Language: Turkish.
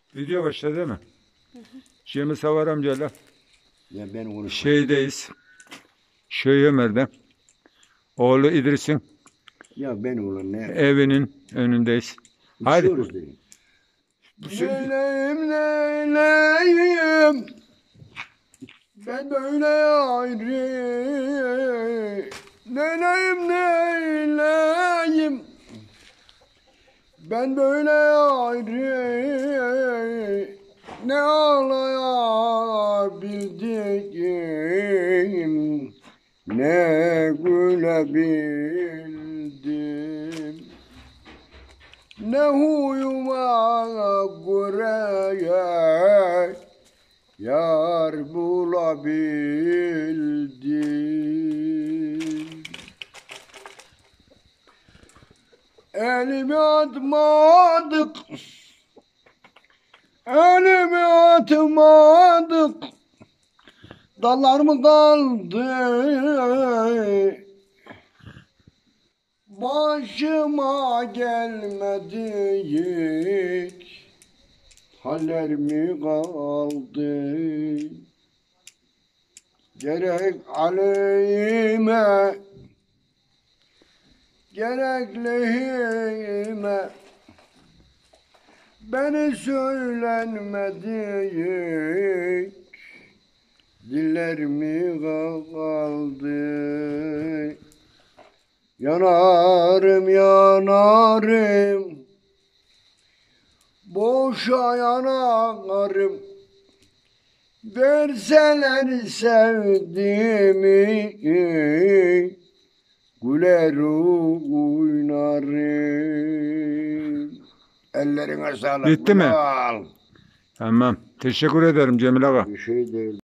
Video başladı değil mi? Cemil Savar amcayla Ya ben onu şeydeyiz. Şöyle Ömer'de. Oğlu İdris'in ya ben onu ne evinin önündeyiz. Hadi. uçuyoruz dedim. Neyleyim neyleyim ben böyle ayrı. Neyleyim neyleyim ben böyle ayrı. Ne ağlayabildim ne gülebildim. Ne huyuma göre yar bulabildim. Elimi atmadık, elimi atmadık, dallar mı kaldı? Başıma gelmedi hiç haller mi kaldı? Gerek aleyhime, gerek lehime beni söylenmedi hiç diller mi kaldı? Yanarım yanarım, boşa yanarım. Verseler sevdiğimi, güler oynarım. Ellerine sağlık. Bitti mi? Al. Tamam. Teşekkür ederim Cemil Ağa. Bir şey değil.